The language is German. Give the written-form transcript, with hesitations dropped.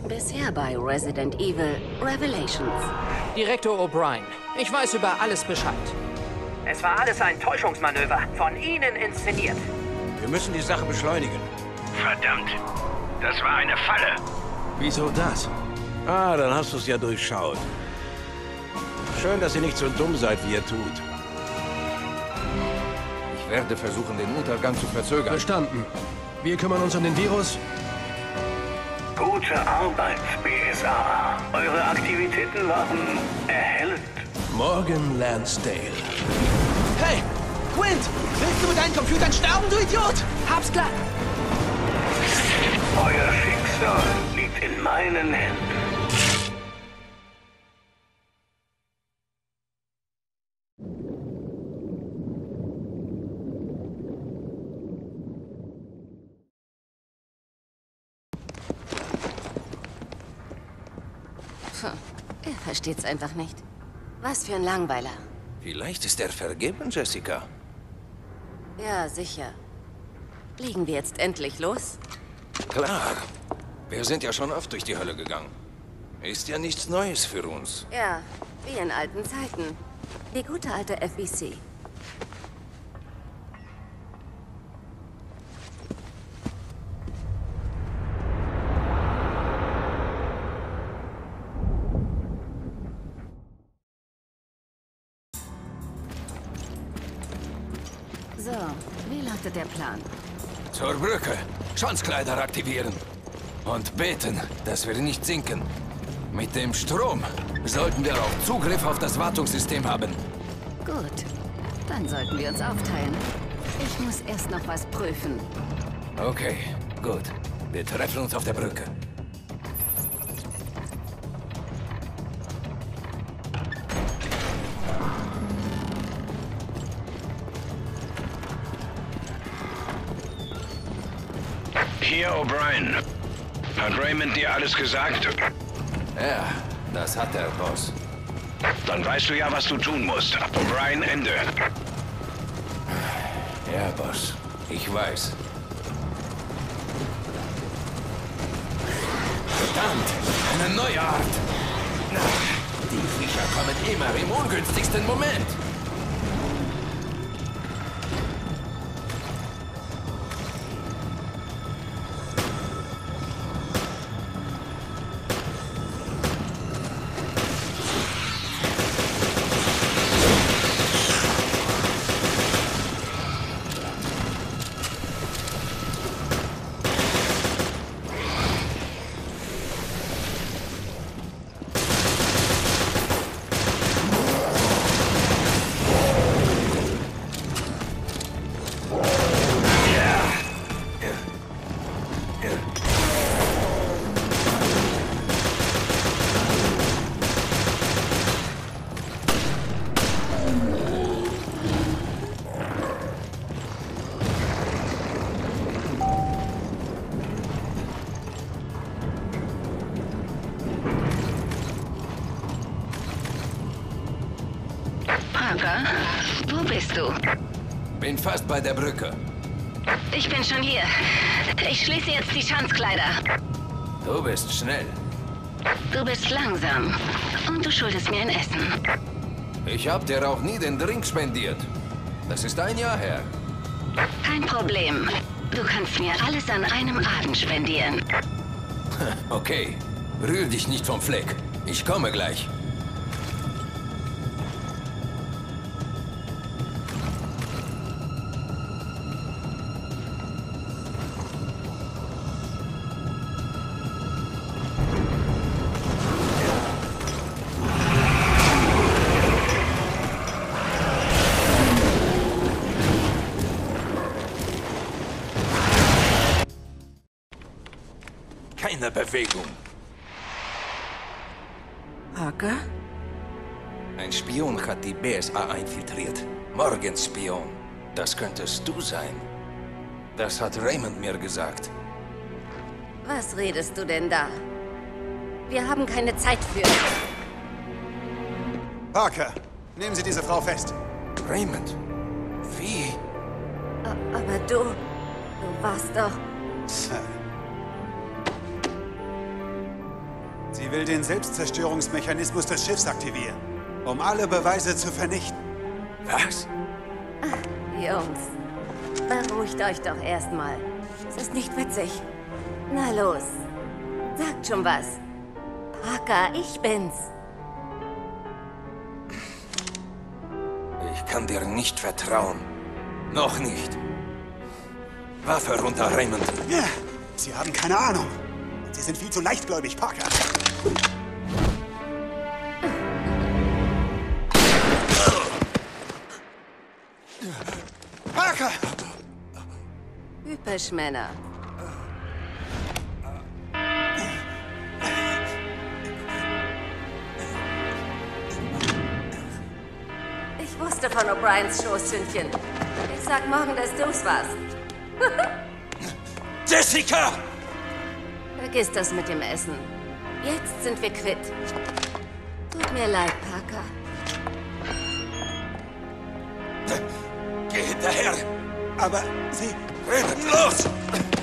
Bisher bei Resident Evil Revelations. Direktor O'Brien, ich weiß über alles Bescheid. Es war alles ein Täuschungsmanöver, von Ihnen inszeniert. Wir müssen die Sache beschleunigen. Verdammt, das war eine Falle. Wieso das? Ah, dann hast du es ja durchschaut. Schön, dass ihr nicht so dumm seid, wie ihr tut. Ich werde versuchen, den Untergang zu verzögern. Verstanden. Wir kümmern uns um den Virus. Gute Arbeit, BSA. Eure Aktivitäten waren erhellend. Morgan Lansdale. Hey! Quint! Willst du mit deinen Computern sterben, du Idiot? Hab's klar! Euer Schicksal liegt in meinen Händen. Er versteht's einfach nicht. Was für ein Langweiler. Vielleicht ist er vergeben, Jessica. Ja, sicher. Fliegen wir jetzt endlich los? Klar. Wir sind ja schon oft durch die Hölle gegangen. Ist ja nichts Neues für uns. Ja, wie in alten Zeiten. Die gute alte FEC. So, wie lautet der Plan? Zur Brücke. Schanzkleider aktivieren. Und beten, dass wir nicht sinken. Mit dem Strom sollten wir auch Zugriff auf das Wartungssystem haben. Gut, dann sollten wir uns aufteilen. Ich muss erst noch was prüfen. Okay, gut. Wir treffen uns auf der Brücke. Hier, O'Brien. Hat Raymond dir alles gesagt? Ja, das hat der Boss. Dann weißt du ja, was du tun musst. O'Brien, Ende. Ja, Boss. Ich weiß. Verdammt! Eine neue Art! Die Viecher kommen immer im ungünstigsten Moment! Parker, wo bist du? Bin fast bei der Brücke. Ich bin schon hier. Ich schließe jetzt die Schanzkleider. Du bist schnell. Du bist langsam. Und du schuldest mir ein Essen. Ich hab dir auch nie den Drink spendiert. Das ist ein Jahr her. Kein Problem. Du kannst mir alles an einem Abend spendieren. Okay. Rühr dich nicht vom Fleck. Ich komme gleich. Keine Bewegung. Parker? Ein Spion hat die BSA infiltriert. Morgens Spion. Das könntest du sein. Das hat Raymond mir gesagt. Was redest du denn da? Wir haben keine Zeit für... Parker, nehmen Sie diese Frau fest. Raymond? Wie? Aber du warst doch... Sie will den Selbstzerstörungsmechanismus des Schiffs aktivieren, um alle Beweise zu vernichten. Was? Jungs, beruhigt euch doch erstmal. Es ist nicht witzig. Na los, sagt schon was. Parker, ich bin's. Ich kann dir nicht vertrauen. Noch nicht. Waffe runter, Raymond. Ja, Sie haben keine Ahnung. Und Sie sind viel zu leichtgläubig, Parker. Parker! Typisch Männer. Ich wusste von O'Briens Schoßhündchen. Ich sag morgen, dass du's warst. Jessica! Vergiss das mit dem Essen. Jetzt sind wir quitt. Tut mir leid, Parker. Geh hinterher! Aber Sie... Raymond, los!